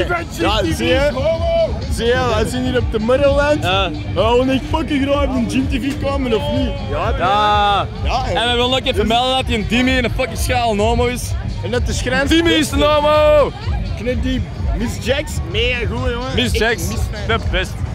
Ja, zie je? Zie je, wij zijn hier op de Middelland. Ja. We echt fucking graag op een Gym TV komen, of niet? Ja. En we willen ook even melden dat hij een Timmy in een fucking schaal homo is. En dat is grens. Timmy is een homo! Knip die Miss Jax, mega goed jongen. Miss Jax, de best.